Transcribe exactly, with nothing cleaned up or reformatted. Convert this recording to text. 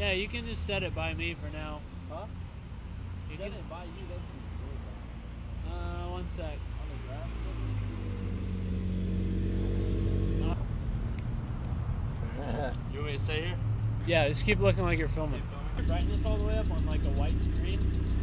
Yeah, you can just set it by me for now. Huh? You Set can, it by you, that's uh, one sec. on the grass. You want me to stay here? Yeah, just keep looking like you're filming. Brightness all the way up on like a white screen.